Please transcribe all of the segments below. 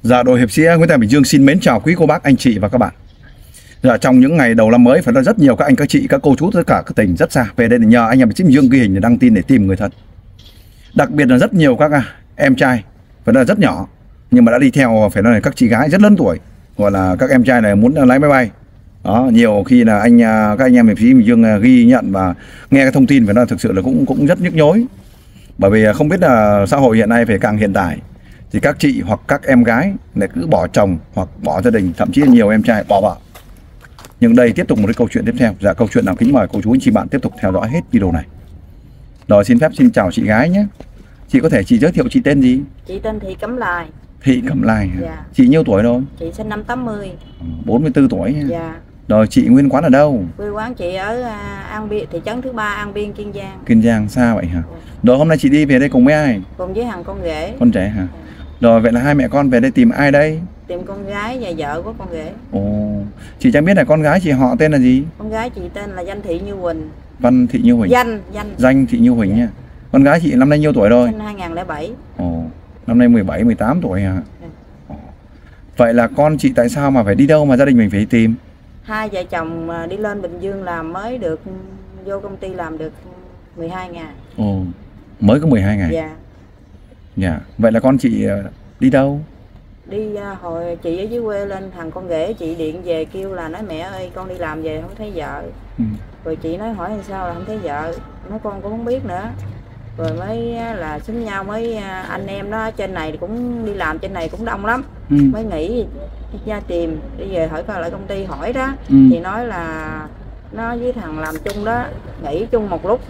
Dạ, đội hiệp sĩ Nguyễn Tài Bình Dương xin mến chào quý cô bác, anh chị và các bạn. Dạ, trong những ngày đầu năm mới phải nói rất nhiều các anh các chị, các cô chú tất cả các tỉnh rất xa về đây để nhờ anh em hiệp sĩ Bình Dương ghi hình để đăng tin để tìm người thân. Đặc biệt là rất nhiều các em trai phải nói là rất nhỏ nhưng mà đã đi theo, phải nói là các chị gái rất lớn tuổi, gọi là các em trai này muốn lái máy bay. Đó, nhiều khi là các anh em hiệp sĩ Bình Dương ghi nhận và nghe cái thông tin phải nói thực sự là cũng rất nhức nhối. Bởi vì không biết là xã hội hiện nay phải càng hiện tại thì các chị hoặc các em gái lại cứ bỏ chồng hoặc bỏ gia đình, thậm chí là nhiều em trai bỏ vợ. Nhưng đây tiếp tục một cái câu chuyện tiếp theo. Dạ, câu chuyện nào kính mời cô chú anh chị bạn tiếp tục theo dõi hết video này. Rồi xin phép xin chào chị gái nhé. Chị có thể giới thiệu chị tên gì? Chị tên Thị Cẩm Lai. Thị Cẩm Lai. Dạ. Chị nhiêu tuổi rồi? Chị sinh năm 80. 44 tuổi. Dạ. Rồi chị nguyên quán ở đâu? Quê quán chị ở An Biên, thị trấn thứ ba An Biên, Kiên Giang. Kiên Giang, xa vậy hả? Rồi hôm nay chị đi về đây cùng với ai? Cùng với thằng con rể. Con trẻ hả? Rồi vậy là hai mẹ con về đây tìm ai đây? Tìm con gái và vợ của con rể. Ồ, chị chẳng biết là con gái chị họ tên là gì? Con gái chị tên là Danh Thị Như Huỳnh. Văn Thị Như Huỳnh. Danh Thị Như Huỳnh nha. Con gái chị năm nay nhiêu tuổi rồi? Sinh 2007. Ồ, năm nay 17, 18 tuổi hả? Ồ. Vậy là con chị tại sao mà phải đi đâu mà gia đình mình phải tìm? Hai vợ chồng đi lên Bình Dương làm mới được, vô công ty làm được 12 ngày. Ồ, mới có 12 ngày? Dạ. Dạ, vậy là con chị đi đâu? Đi hồi chị ở dưới quê lên, thằng con rể chị điện về kêu là nói mẹ ơi con đi làm về không thấy vợ. Rồi chị nói hỏi sao là không thấy vợ, nói con cũng không biết nữa. Rồi mới là xúm nhau, mới anh em đó trên này cũng đi làm trên này cũng đông lắm. Mới nghỉ ra tìm, đi về hỏi coi lại công ty hỏi đó. Thì nói là nó với thằng làm chung đó, nghỉ chung một lúc.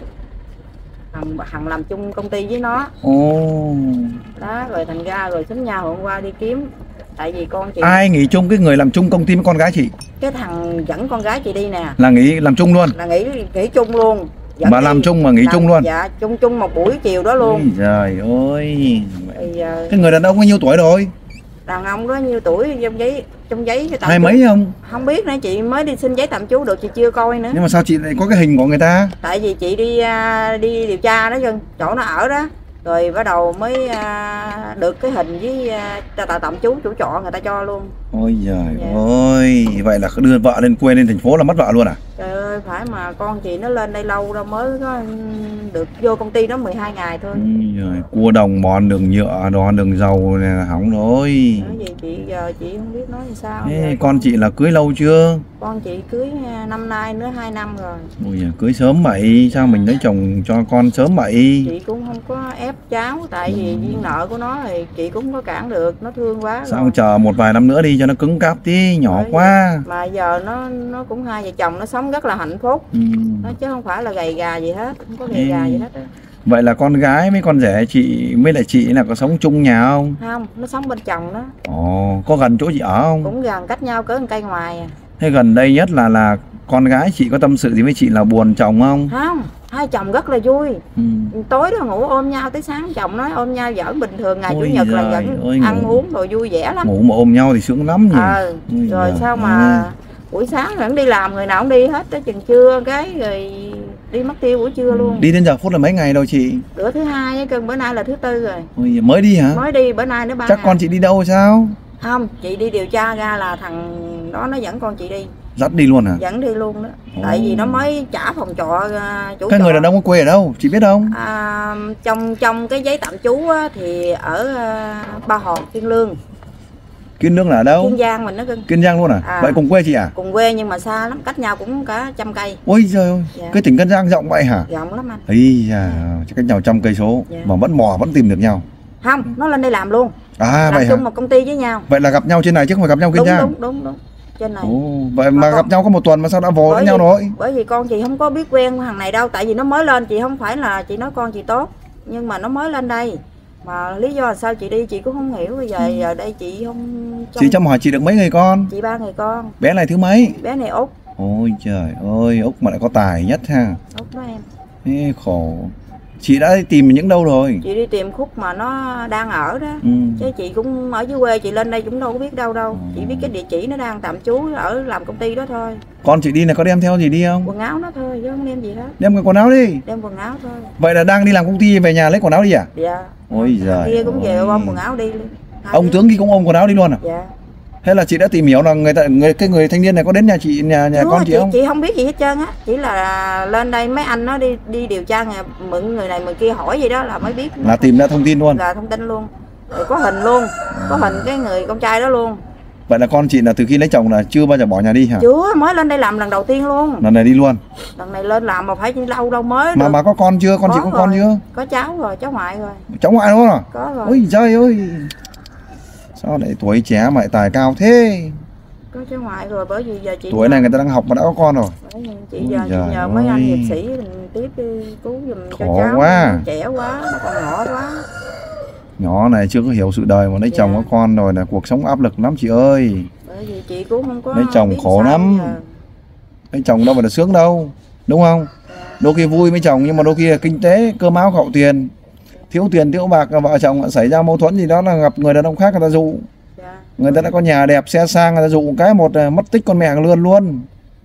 Thằng làm chung công ty với nó. Đó, rồi thành ra rồi xúm nhau hôm qua đi kiếm. Tại vì con chị... Ai nghỉ chung cái người làm chung công ty với con gái chị? Cái thằng dẫn con gái chị đi nè. Là nghỉ làm chung luôn? Là nghỉ chung luôn. Bà làm chung mà nghỉ chung luôn? Dạ, chung một buổi chiều đó luôn. Trời ơi. Cái người đàn ông bao nhiêu tuổi rồi? Đàn ông đó nhiêu tuổi, trong giấy cái tạm hai mấy không? Không biết nữa, chị mới đi xin giấy tạm trú được, chị chưa coi nữa. Nhưng mà sao chị lại có cái hình của người ta? Tại vì chị đi điều tra đó dân, chỗ nó ở đó. Rồi bắt đầu mới được cái hình với tạm trú chủ trọ người ta cho luôn. Ôi giời ơi, vậy là đưa vợ lên quê lên thành phố là mất vợ luôn à? Trời ơi, phải mà con chị nó lên đây lâu đâu, mới có được vô công ty đó 12 ngày thôi. Rồi, cua đồng mòn đường nhựa, đòn đường dầu này là hỏng rồi. Nói gì chị giờ chị không biết nói làm sao. Con chị là cưới lâu chưa? Con chị cưới năm nay nữa 2 năm rồi. Ôi giời, cưới sớm vậy, sao mình lấy chồng cho con sớm vậy? Chị cũng không có ép cháu, tại vì duyên nợ của nó thì chị cũng không có cản được, nó thương quá. Sao chờ một vài năm nữa đi cho nó cứng cáp tí, nhỏ rồi, quá. mà giờ nó cũng hai vợ chồng nó sống rất là hạnh phúc. Nó chứ không phải là gầy gà gì hết, không có gầy gà gì hết đó. Vậy là con gái với con rể chị với lại chị là có sống chung nhà không? Không, nó sống bên chồng đó. Ồ, có gần chỗ chị ở không? Cũng gần, cách nhau cỡ một cây ngoài à. Thế gần đây nhất là con gái chị có tâm sự gì với chị là buồn chồng không? Không, hai chồng rất là vui. Tối đó ngủ ôm nhau tới sáng, chồng nói ôm nhau giỡn bình thường, ngày chủ nhật là vẫn ăn uống rồi vui vẻ lắm. Ngủ mà ôm nhau thì sướng lắm nhỉ. Rồi sao mà buổi sáng vẫn đi làm, người nào cũng đi hết tới chừng trưa cái rồi đi mất tiêu buổi trưa luôn. Đi đến giờ phút là mấy ngày đâu chị? Bữa thứ hai ấy, bữa nay là thứ tư rồi. Ôi, mới đi hả? Mới đi, bữa nay nữa 3 Chắc ngày. con chị đi đâu sao? Không, chị đi điều tra ra là thằng đó nó dẫn con chị đi. Dắt đi luôn hả? Dẫn đi luôn đó. Tại vì nó mới trả phòng trọ chủ cái trọ. Người đàn ông có quê ở đâu? Chị biết không? Trong cái giấy tạm trú á, thì ở Ba Hòn, Kiên Lương. Kiên Lương là ở đâu? Kiên Giang mình đó cưng. Kiên Giang luôn à? Vậy cùng quê chị à? Cùng quê nhưng mà xa lắm, cách nhau cũng cả 100 cây. Ôi trời ơi, cái tỉnh Kiên Giang rộng vậy hả? Rộng lắm anh. Ý da, cách nhau 100 cây số mà vẫn mò vẫn tìm được nhau. Không, nó lên đây làm luôn. Làm vậy chung một công ty với nhau. Vậy là gặp nhau trên này chứ không phải gặp nhau Kiên Giang. Đúng. Trên này. Vậy mà gặp nhau có một tuần mà sao đã vồ với nhau rồi? Bởi vì con chị không có biết quen thằng này đâu, tại vì nó mới lên, chị không phải là chị nói con chị tốt, nhưng mà nó mới lên đây. Mà lý do là sao chị đi chị cũng không hiểu. Bây giờ đây chị không... Chị cho hỏi chị được mấy người con? Chị 3 người con. Bé này thứ mấy? Bé này Út. Ôi trời ơi, Út mà lại có tài nhất ha. Út đó em. Ê, khổ. Chị đã tìm những đâu rồi? Chị đi tìm khúc mà nó đang ở đó. Chứ chị cũng ở dưới quê, chị lên đây cũng đâu có biết đâu. Chị biết cái địa chỉ nó đang tạm trú ở làm công ty đó thôi. Con chị đi này có đem theo gì đi không? Quần áo nó thôi chứ không đem gì hết. Đem cái quần áo đi. Đem quần áo thôi. Vậy là đang đi làm công ty về nhà lấy quần áo đi à? Dạ. Ôi giời. Kia cũng về ôm quần áo đi. Ông tướng kia cũng ôm quần áo đi luôn à? Dạ. Thế là chị đã tìm hiểu là cái người thanh niên này có đến nhà chị, nhà con chị không? Chị không biết gì hết trơn á, chỉ là lên đây mấy anh nó đi điều tra mượn người này người kia hỏi gì đó là mới biết. Là tìm ra thông tin luôn. Là thông tin luôn. Rồi có hình luôn, có hình cái người con trai đó luôn. Vậy là con chị là từ khi lấy chồng là chưa bao giờ bỏ nhà đi hả? Chưa, mới lên đây làm lần đầu tiên luôn. Lần này đi luôn. Lần này lên làm mà phải lâu đâu mới mà có con chưa? Con chị có con chưa? Có cháu rồi, cháu ngoại rồi. Cháu ngoại luôn à? Có rồi. Ôi trời ơi, sao lại tuổi trẻ mà lại tài cao thế? Có cháu ngoại rồi, bởi vì giờ chị tuổi này người ta đang học mà đã có con rồi. Chị giờ chị nhờ mấy anh hiệp sĩ tiếp cứu giùm cho cháu. Quá. Trẻ quá, nó còn nhỏ quá. Nhỏ này chưa có hiểu sự đời mà lấy chồng có con rồi là cuộc sống áp lực lắm chị ơi. Bởi vì chị cũng không có lấy chồng khổ lắm. Lấy chồng đâu mà là sướng đâu, đúng không? Đôi khi vui với chồng nhưng mà đôi khi là kinh tế cơm áo gạo tiền, thiếu tiền thiếu bạc, vợ chồng xảy ra mâu thuẫn gì đó là gặp người đàn ông khác người ta dụ. Người ta đã có nhà đẹp xe sang, người ta dụ cái một mất tích con mẹ luôn luôn.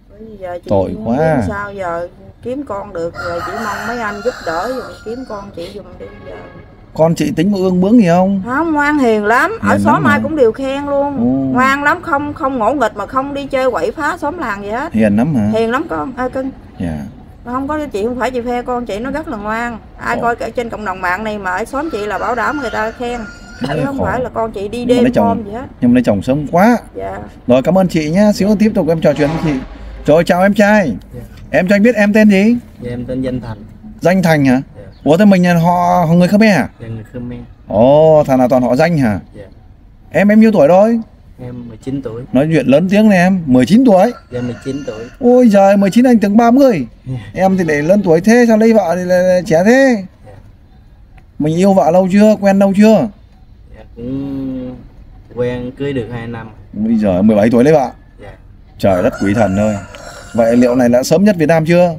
Tội quá. Sao giờ kiếm con được rồi, chỉ mong mấy anh giúp đỡ giùm kiếm con chị giùm đi giờ. Con chị tính có ương bướng gì không? Không, ngoan hiền lắm, ở xóm ai cũng đều khen luôn. Ngoan lắm, không ngỗ nghịch mà không đi chơi quậy phá xóm làng gì hết. Hiền lắm hả? Hiền lắm con, cưng. Dạ. Không có, chị không phải chị phe con chị, nó rất là ngoan. Ai coi ở trên cộng đồng mạng này mà ở xóm chị là bảo đảm người ta khen. Chứ không phải là con chị đi đêm hôm gì hết. Nhưng mà lấy chồng sớm quá. Dạ. Rồi cảm ơn chị nhá, xíu tiếp tục em trò chuyện với chị. Rồi chào em trai. Dạ. Em cho anh biết em tên gì? Dạ, em tên Danh Thành. Danh Thành hả? Dạ. Ủa thế mình là họ người Khmer hả? Dạ, người Khmer. Ồ, thằng nào toàn họ Danh hả? Dạ. Em nhiêu tuổi rồi? Em 19 tuổi. Nói chuyện lớn tiếng này em, 19 tuổi. Dạ 19 tuổi. Ôi giời, 19 anh tưởng 30. Em thì để lớn tuổi thế, sao lấy vợ thì là trẻ thế? Dạ. Mình yêu vợ lâu chưa, quen lâu chưa? Dạ, cũng quen cưới được 2 năm. Bây giờ 17 tuổi lấy vợ. Dạ. Trời đất quỷ thần ơi. Vậy liệu này đã sớm nhất Việt Nam chưa?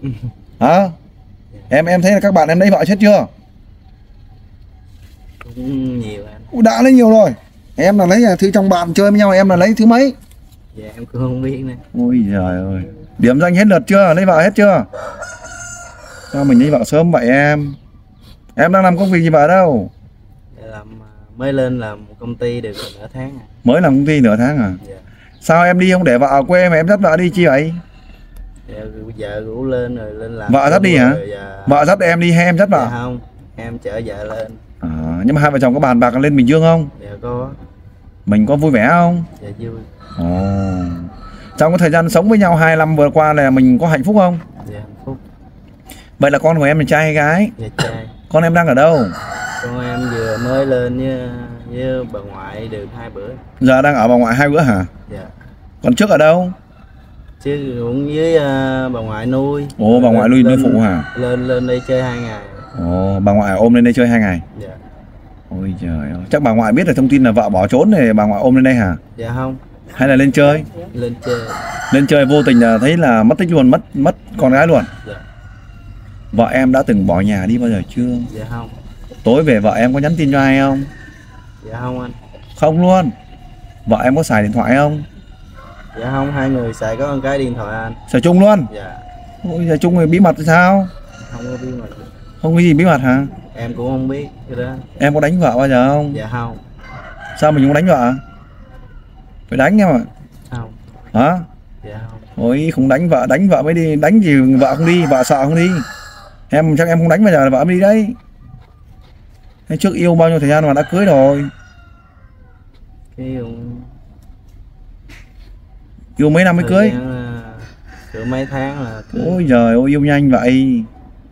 Hả? Em thấy là các bạn em lấy vợ chết chưa? Cũng nhiều anh. Đã lấy nhiều rồi. Em là lấy thứ trong bạn chơi với nhau, em là lấy thứ mấy? Dạ em cũng không biết nữa. Ôi trời ơi. Điểm danh hết lượt chưa? Lấy vợ hết chưa? Sao mình lấy vợ sớm vậy em? Em đang làm công việc gì vợ đâu? Dạ, mới lên làm một công ty được nửa tháng à. Mới làm công ty nửa tháng à? Dạ. Sao em đi không để vợ ở quê mà em dắt vợ đi chi vậy? Dạ, vợ rủ lên rồi lên làm. Vợ dắt đi hả? Dạ. Vợ dắt em đi hay em dắt vợ? Dạ không, em chở vợ lên. Nhưng mà hai vợ chồng có bàn bạc lên Bình Dương không? Dạ có. Mình có vui vẻ không? Dạ vui. Trong cái thời gian sống với nhau 2 năm vừa qua là mình có hạnh phúc không? Dạ hạnh phúc. Vậy là con của em là trai hay gái? Dạ trai. Con em đang ở đâu? Con em vừa mới lên với bà ngoại được 2 bữa. Giờ đang ở bà ngoại 2 bữa hả? Dạ. Còn trước ở đâu? Chứ cũng với bà ngoại nuôi. Ồ, bà ngoại nuôi phụ hả? Lên đây chơi 2 ngày. Ồ, bà ngoại ôm lên đây chơi 2 ngày. Dạ. Ôi trời ơi, chắc bà ngoại biết được thông tin là vợ bỏ trốn thì bà ngoại ôm lên đây hả? Dạ không. Hay là lên chơi? Lên chơi. Lên chơi vô tình là thấy là mất tích luôn, mất con gái luôn. Dạ. Vợ em đã từng bỏ nhà đi bao giờ chưa? Dạ không. Tối về vợ em có nhắn tin cho ai không? Dạ không anh. Không luôn. Vợ em có xài điện thoại không? Dạ không, hai người xài có một cái điện thoại anh. Xài chung luôn? Dạ. Ôi xài chung thì bí mật thì sao? Không có bí mật. Không có gì bí mật hả? Em cũng không biết cái đó. Em có đánh vợ bao giờ không? Dạ không. Sao mình không đánh vợ? Phải đánh em ạ. Không. Hả? Dạ không. Ôi không đánh vợ mới đi, đánh gì vợ không đi, vợ sợ không đi. Em chắc em không đánh bao giờ là vợ em đi đấy. Thế trước yêu bao nhiêu thời gian mà đã cưới rồi? Yêu mấy năm mới cưới? Cỡ mấy tháng là cưới. Ôi giời ơi, yêu nhanh vậy.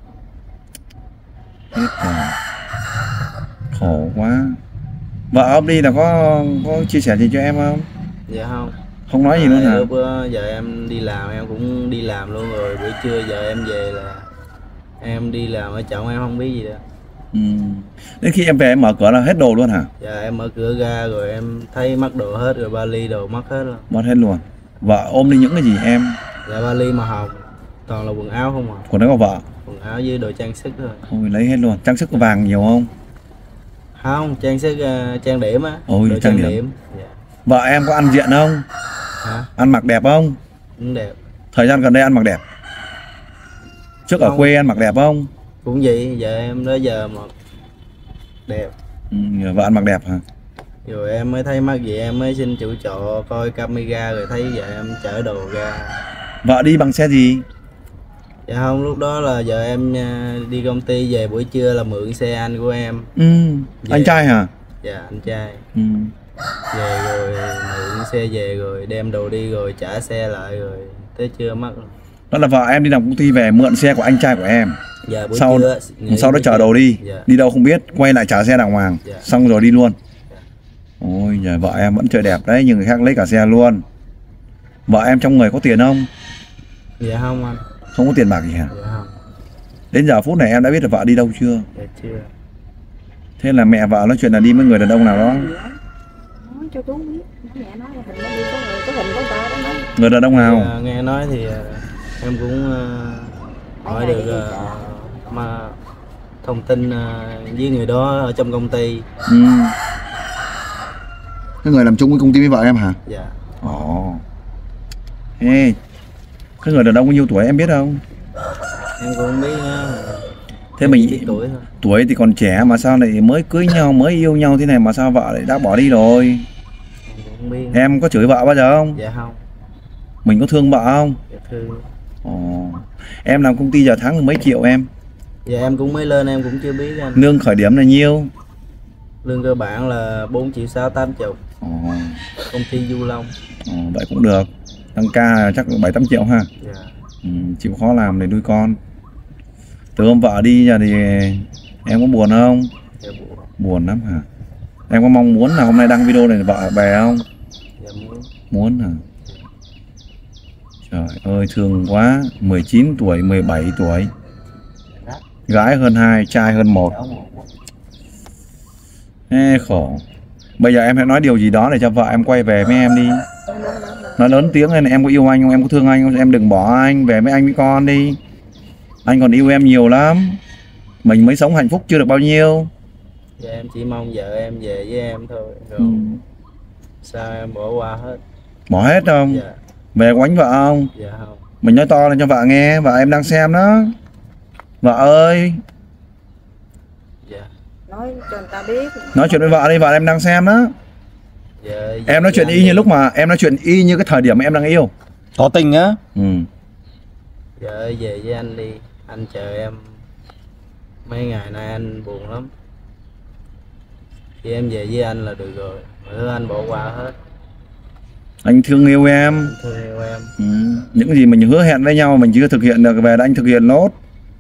Hết rồi. Khổ quá. Vợ ông đi là có chia sẻ gì cho em không? Dạ không. Không nói gì luôn hả? Lúc giờ em đi làm, em cũng đi làm luôn rồi. Buổi trưa giờ em về là em đi làm ở chồng, em không biết gì đâu. Đến khi em về em mở cửa là hết đồ luôn hả? Dạ em mở cửa ra rồi em thấy mất đồ hết rồi, vali đồ mất hết luôn. Mất hết luôn. Vợ ôm đi những cái gì em? Dạ vali màu hồng, toàn là quần áo không à. Quần áo của vợ? Quần áo với đồ trang sức thôi. Ôi lấy hết luôn. Trang sức vàng nhiều không? Không, trang sức trang điểm á. Ôi đồ trang điểm. Dạ. Vợ em có ăn diện không? Hả? Ăn mặc đẹp không? Cũng đẹp. Thời gian gần đây ăn mặc đẹp. Trước không. Ở quê ăn mặc đẹp không? Cũng vậy, giờ em đó giờ mà đẹp. Vợ ăn mặc đẹp hả? Rồi em mới thấy mắc gì em mới xin chủ trọ coi camera rồi thấy vợ em chở đồ ra. Vợ đi bằng xe gì? Dạ không, lúc đó là vợ em đi công ty về buổi trưa là mượn xe anh của em. Anh trai hả? Dạ anh trai. Về rồi mượn xe về rồi đem đồ đi rồi trả xe lại rồi tới trưa mất. Đó là vợ em đi làm công ty về mượn xe của anh trai của em. Dạ buổi sau trưa, sau đó chở đồ đi. Dạ. Đi đâu không biết, quay lại trả xe đàng hoàng. Dạ. Xong rồi đi luôn. Ôi giời, vợ em vẫn chơi đẹp đấy, nhưng người khác lấy cả xe luôn. Vợ em trong người có tiền không? Dạ không anh. Không có tiền bạc gì hả? Dạ không. Đến giờ phút này em đã biết là vợ đi đâu chưa? Dạ chưa. Thế là mẹ vợ nói chuyện là đi với người đàn ông nào đó. Nói cho chú biết, mẹ nói là hình nó đi có hình có ta đó nói. Người đàn ông nào? Dạ, nghe nói thì em cũng hỏi được mà thông tin với người đó ở trong công ty. Cái người làm chung với công ty với vợ em hả? Dạ. Ồ. Ê, cái người đàn ông bao nhiêu tuổi em biết không? Em cũng không biết. Thế mình biết tuổi thôi. Tuổi thì còn trẻ mà sao lại mới cưới nhau, mới yêu nhau thế này mà sao vợ lại đã bỏ đi rồi? Em cũng không biết. Em có chửi vợ bao giờ không? Dạ không. Mình có thương vợ không? Dạ thương. Ồ. Em làm công ty giờ tháng mấy triệu em? Dạ em cũng mới lên em cũng chưa biết anh. Lương khởi điểm là nhiêu? Lương cơ bản là 4 triệu 6 80. Ồ. Công ty Du Long. Ồ, vậy cũng được. Tăng ca chắc 7-8 triệu ha. Dạ. Chịu khó làm để nuôi con. Từ hôm vợ đi giờ thì em có buồn không? Dạ buồn. Buồn lắm hả? Em có mong muốn là hôm nay đăng video này vợ về không? Dạ muốn. Muốn hả? Trời ơi thương quá. 19 tuổi, 17 tuổi. Gái hơn 2, trai hơn 1. Ê khổ. Bây giờ em hãy nói điều gì đó để cho vợ em quay về với em đi. Nói lớn tiếng lên, em có yêu anh không? Em có thương anh không? Em đừng bỏ anh, về với anh với con đi. Anh còn yêu em nhiều lắm. Mình mới sống hạnh phúc chưa được bao nhiêu. Dạ em chỉ mong vợ em về với em thôi. Rồi sao em bỏ qua hết. Bỏ hết không? Dạ. Về có đánh vợ không? Dạ không. Mình nói to lên cho vợ nghe, vợ em đang xem đó. Vợ ơi. Dạ. Nói cho người ta biết. Nói chuyện với vợ đi, vợ em đang xem đó. Dạ, Em nói chuyện y như lúc mà em nói chuyện y như cái thời điểm mà em đang yêu. Tỏ tình á. Dạ ơi về với anh đi. Anh chờ em. Mấy ngày nay anh buồn lắm. Khi em về với anh là được rồi. Mọi thứ anh bỏ qua hết. Anh thương yêu em. Anh thương yêu em. Những gì mình hứa hẹn với nhau mình chưa thực hiện được, về là anh thực hiện nốt.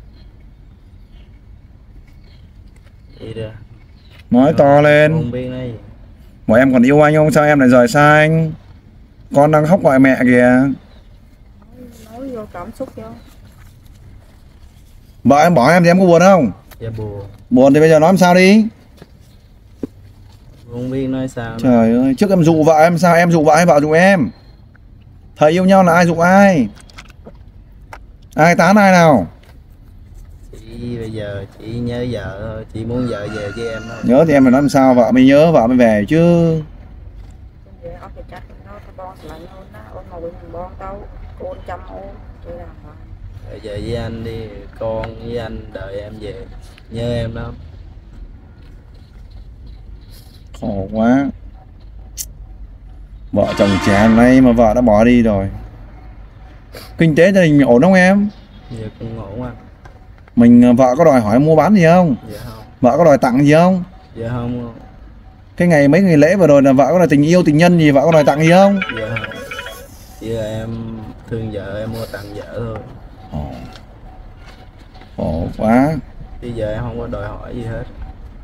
Vậy đó. Nói to lên. Không biết nói gì. Bảo em còn yêu anh không? Sao em lại rời xa anh? Con đang khóc gọi mẹ kìa. Nói vô cảm xúc vô. Vợ em bỏ em thì em có buồn không? Dạ buồn. Buồn thì bây giờ nói làm sao đi. Không biết nói sao. Trời ơi, trước em dụ vợ em sao? Em dụ vợ hay vợ dụ em? Thời yêu nhau là ai dụ ai? Ai tán ai nào? Chị bây giờ chị nhớ vợ thôi. Chị muốn vợ về với em thôi. Nhớ thì em phải nói làm sao vợ mới nhớ, vợ mới về chứ. Về ốc thì chắc nó có bon lại nó ôn mà mình bon tao ôn chăm ôn tôi làm rồi. Rồi về với anh đi. Con với anh đợi em về. Nhớ em lắm. Khổ quá. Vợ chồng trẻ nay mà vợ đã bỏ đi rồi. Kinh tế gia đình ổn không em? Dạ cũng ổn anh. Mình vợ có đòi hỏi mua bán gì không? Dạ không. Vợ có đòi tặng gì không? Dạ không. Cái ngày mấy ngày lễ vừa rồi là vợ có đòi tình yêu tình nhân gì, vợ có đòi tặng gì không? Dạ không. Chỉ là em thương vợ em mua tặng vợ thôi. Khổ quá. Bây giờ em không có đòi hỏi gì hết.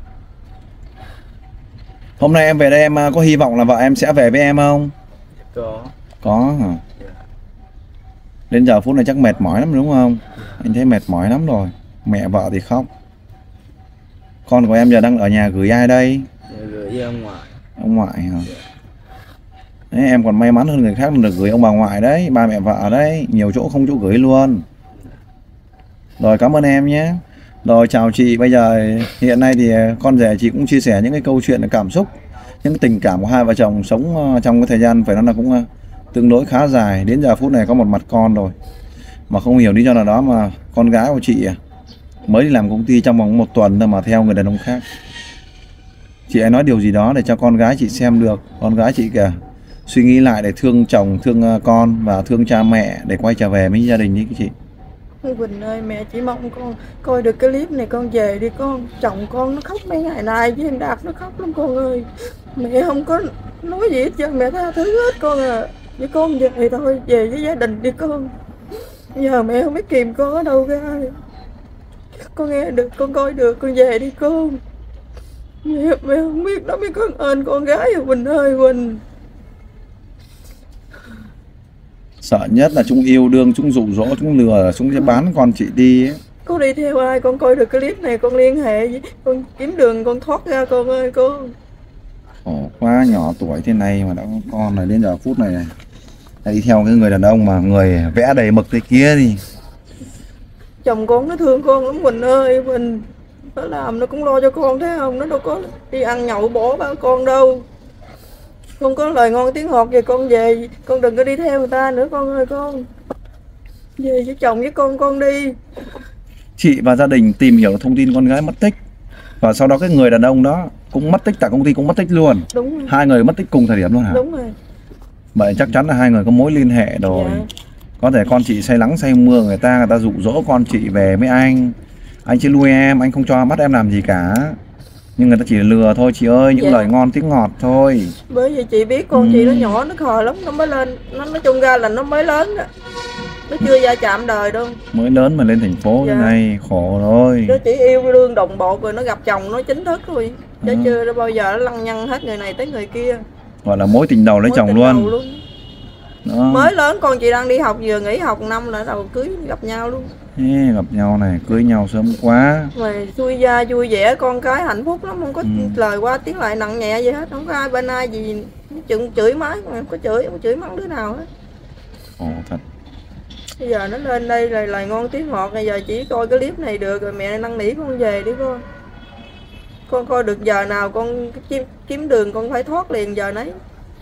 Hôm nay em về đây em có hy vọng là vợ em sẽ về với em không? Dạ có. Có hả? Dạ. Đến giờ phút này chắc mệt mỏi lắm đúng không? Anh thấy mệt mỏi lắm rồi. Mẹ vợ thì khóc. Con của em giờ đang ở nhà gửi ai đây? Dạ, gửi với ông ngoại. Ông ngoại hả? Đấy, em còn may mắn hơn người khác được gửi ông bà ngoại đấy, ba mẹ vợ đấy, nhiều chỗ không chỗ gửi luôn. Rồi cảm ơn em nhé. Rồi chào chị, bây giờ hiện nay thì con rể chị cũng chia sẻ những cái câu chuyện cảm xúc, những cái tình cảm của hai vợ chồng sống trong cái thời gian phải nói là cũng tương đối khá dài. Đến giờ phút này có một mặt con rồi. Mà không hiểu lý do nào đó mà con gái của chị mới đi làm công ty trong vòng 1 tuần thôi mà theo người đàn ông khác. Chị hãy nói điều gì đó để cho con gái chị xem được. Con gái chị kìa, suy nghĩ lại để thương chồng, thương con và thương cha mẹ để quay trở về với gia đình đi chị. Quỳnh ơi, mẹ chỉ mong con coi được cái clip này con về đi con. Chồng con nó khóc mấy ngày nay với em Đạt nó khóc lắm con ơi. Mẹ không có nói gì hết trơn, mẹ tha thứ hết con à. Với con về thôi, về với gia đình đi con. Giờ mẹ không biết kìm con ở đâu ra. Con nghe được, con coi được, con về đi con. Mẹ không biết nó biết con ơn con gái à Quỳnh ơi Quỳnh. Sợ nhất là chúng yêu đương, chúng dụ dỗ, chúng lừa, chúng sẽ bán con chị đi ấy. Con đi theo ai, con coi được cái clip này con liên hệ với con kiếm đường con thoát ra con ơi con. Khổ quá, nhỏ tuổi thế này mà đã có con này, đến giờ phút này đi theo cái người đàn ông mà người vẽ đầy mực thế kia đi. Chồng con nó thương con lắm Quỳnh ơi Quỳnh. Nó làm nó cũng lo cho con thấy không, nó đâu có đi ăn nhậu bỏ ba con đâu. Con có lời ngon tiếng ngọt về con về, con đừng có đi theo người ta nữa con ơi con. Về với chồng với con đi. Chị và gia đình tìm hiểu thông tin con gái mất tích, và sau đó cái người đàn ông đó cũng mất tích, tại công ty cũng mất tích luôn. Đúng rồi. Hai người mất tích cùng thời điểm luôn hả? Đúng rồi. Vậy chắc chắn là hai người có mối liên hệ rồi. Dạ. Có thể con chị say nắng say mưa người ta dụ dỗ con chị về với anh chỉ nuôi em, anh không cho bắt em làm gì cả, nhưng người ta chỉ lừa thôi chị ơi, những Dạ. lời ngon tiếng ngọt thôi. Bởi vì chị biết con chị nó nhỏ, nó khờ lắm, nó mới lên, nó nói chung ra là nó mới lớn đó. Nó chưa ra chạm đời đâu. Mới lớn mà lên thành phố Dạ. thế này khổ rồi. Nó chỉ yêu đương đồng bộ rồi nó gặp chồng nó chính thức thôi. Chứ chưa đã bao giờ nó lăng nhăng hết người này tới người kia. Gọi là mối tình đầu lấy Mối chồng tình luôn. đầu Đó. Mới lớn con chị đang đi học, vừa nghỉ học năm là đầu cưới gặp nhau luôn. Ê, gặp nhau này, cưới nhau sớm quá. Mà vui ra vui vẻ, con cái hạnh phúc lắm, không có lời qua tiếng lại nặng nhẹ gì hết, không có ai bên ai gì chửi mái, không có chửi mắng đứa nào hết. Ồ thật. Bây giờ nó lên đây là lời ngon tiếng ngọt, bây giờ chỉ coi cái clip này được rồi mẹ năn nỉ con về đi con. Con coi được giờ nào con kiếm đường con phải thoát liền giờ nấy.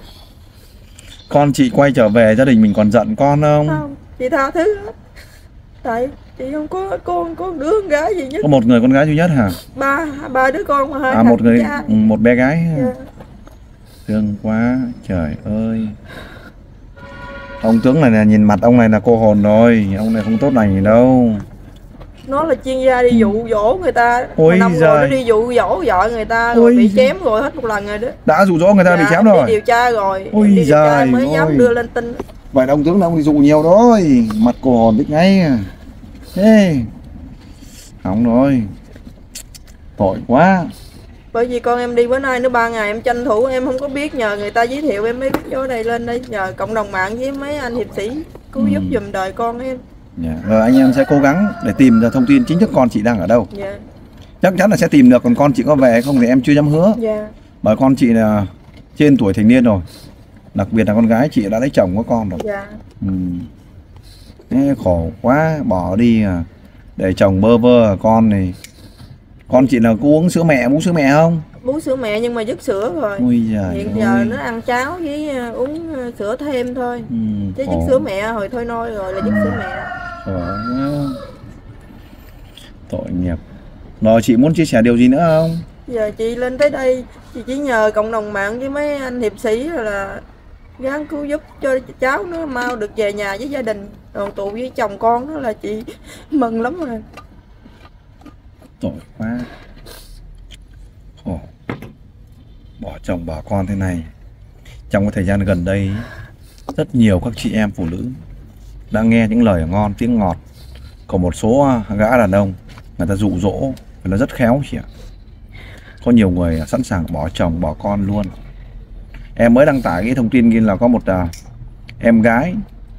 Con chị quay trở về gia đình mình còn giận con không? Không, chị tha thứ hết. Tại chị không có con đứa con gái gì nhất. Có một người con gái duy nhất hả? Ba đứa con mà hai Một người, cha. một bé gái. Dạ. Thương quá, trời ơi. Ông tướng này là nhìn mặt ông này là cô hồn rồi, ông này không tốt lành gì đâu. Nó là chuyên gia đi dụ dỗ người ta. Ôi Năm rồi giời. nó đi dụ dỗ vợ người ta rồi Ôi bị giời. chém rồi hết một lần rồi đó. Đã dụ dỗ người ta bị chém Đi rồi. điều tra rồi. Ôi đi điều tra giời mới dám ơi. đưa lên tin. Vậy là ông tướng là ông đi dụ nhiều rồi. Mặt cô hồn biết ngay. Ê, hỏng rồi. Tội quá. Bởi vì con em đi bữa nay nữa 3 ngày em tranh thủ, em không có biết, nhờ người ta giới thiệu em mới biết vô đây lên đây, nhờ cộng đồng mạng với mấy anh hiệp sĩ cứu giúp giùm đời con em. Dạ. Rồi anh em sẽ cố gắng để tìm ra thông tin chính thức con chị đang ở đâu. Dạ. Chắc chắn là sẽ tìm được, còn con chị có về hay không thì em chưa dám hứa. Dạ. Bởi con chị là trên tuổi thành niên rồi. Đặc biệt là con gái chị đã lấy chồng có con rồi. Dạ. Thế khổ quá, bỏ đi à. Để chồng bơ vơ con này. Con chị là có uống sữa mẹ, bú sữa mẹ không? Bú sữa mẹ nhưng mà dứt sữa rồi. Ôi giời Hiện ơi. giờ nó ăn cháo với uống sữa thêm thôi. Chứ dứt khổ. sữa mẹ hồi thôi nôi rồi là dứt sữa mẹ. Khổ quá. Tội nghiệp. Rồi chị muốn chia sẻ điều gì nữa không? Giờ chị lên tới đây chị chỉ nhờ cộng đồng mạng với mấy anh hiệp sĩ rồi là gắng cứu giúp cho cháu nó mau được về nhà với gia đình, đoàn tụ với chồng con, đó là chị mừng lắm rồi. Tội quá. Khổ. Bỏ chồng bỏ con thế này. Trong cái thời gian gần đây, rất nhiều các chị em phụ nữ đã nghe những lời ngon tiếng ngọt của một số gã đàn ông, người ta dụ dỗ, nó rất khéo chị ạ. Có nhiều người sẵn sàng bỏ chồng bỏ con luôn. Em mới đăng tải cái thông tin kia là có một em gái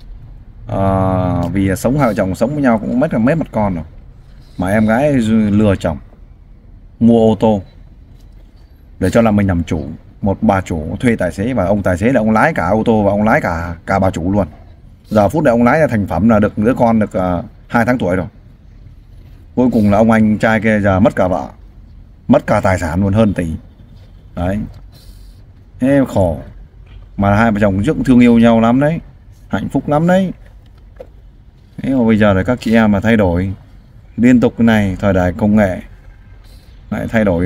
vì sống hai vợ chồng sống với nhau cũng mất mấy mặt con rồi, mà em gái lừa chồng mua ô tô để cho là mình làm chủ. Một bà chủ thuê tài xế, và ông tài xế là ông lái cả ô tô và ông lái cả bà chủ luôn. Giờ phút này ông lái ra thành phẩm là được đứa con được 2 tháng tuổi rồi. Cuối cùng là ông anh trai kia giờ mất cả vợ, mất cả tài sản luôn, hơn tỷ. Đấy. Thế khổ. Mà hai vợ chồng trước cũng thương yêu nhau lắm đấy, hạnh phúc lắm đấy. Thế mà bây giờ là các chị em mà thay đổi liên tục cái này, thời đại công nghệ lại thay đổi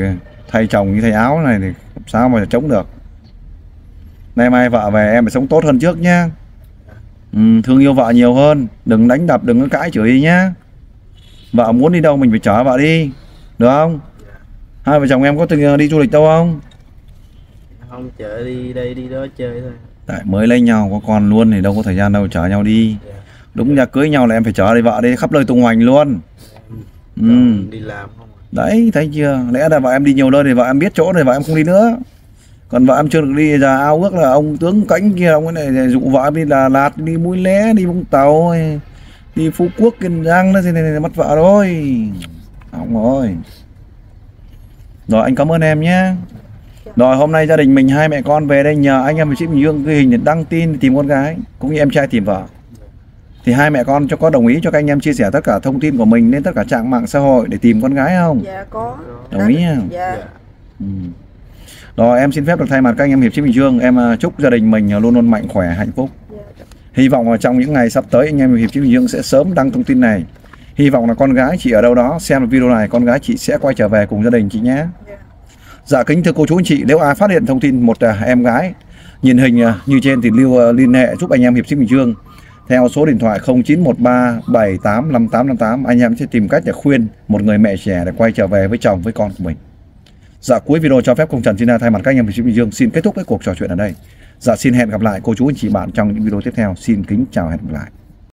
Thay chồng như thay áo này thì sao mà chống được. Nay mai vợ về em phải sống tốt hơn trước nhá. Thương yêu vợ nhiều hơn, đừng đánh đập, đừng có cãi chửi nhá. Vợ muốn đi đâu mình phải chở vợ đi, được không? Hai vợ chồng em có từng đi du lịch đâu không? Không, chở đi đây đi đó chơi thôi. Tại mới lấy nhau có con luôn thì đâu có thời gian đâu chở nhau đi. Đúng ra cưới nhau là em phải chở đi vợ đi khắp nơi tung hoành luôn. Đi làm không? Đấy, thấy chưa? Lẽ là vợ em đi nhiều nơi thì vợ em biết chỗ thì vợ em không đi nữa. Còn vợ em chưa được đi, giờ ao ước là ông tướng cánh kia ông ấy này dụ vợ em đi Đà Lạt, đi Mũi Né, đi Vũng Tàu, đi Phú Quốc, Kiên Giang đó, thì mất vợ thôi. Không rồi. Rồi anh cảm ơn em nhé. Rồi hôm nay gia đình mình hai mẹ con về đây nhờ anh em về Bình Dương ghi hình để đăng tin tìm con gái cũng như em trai tìm vợ. Thì hai mẹ con có đồng ý cho các anh em chia sẻ tất cả thông tin của mình lên tất cả trang mạng xã hội để tìm con gái không? Dạ có. Đồng ý không? Dạ. Rồi em xin phép được thay mặt các anh em Hiệp sĩ Bình Dương, em chúc gia đình mình luôn luôn mạnh khỏe, hạnh phúc. Dạ. Hy vọng là trong những ngày sắp tới anh em Hiệp sĩ Bình Dương sẽ sớm đăng thông tin này. Hy vọng là con gái chị ở đâu đó xem video này, con gái chị sẽ quay trở về cùng gia đình chị nhé. Dạ kính thưa cô chú anh chị, nếu ai phát hiện thông tin một em gái nhìn hình như trên thì liên hệ giúp anh em Hiệp sĩ Bình Dương theo số điện thoại 0913 785858. Anh em sẽ tìm cách để khuyên một người mẹ trẻ để quay trở về với chồng với con của mình. Dạ cuối video cho phép công Trần Sina thay mặt các anh em Hiệp sĩ Bình Dương xin kết thúc cái cuộc trò chuyện ở đây. Dạ xin hẹn gặp lại cô chú anh chị bạn trong những video tiếp theo. Xin kính chào hẹn gặp lại.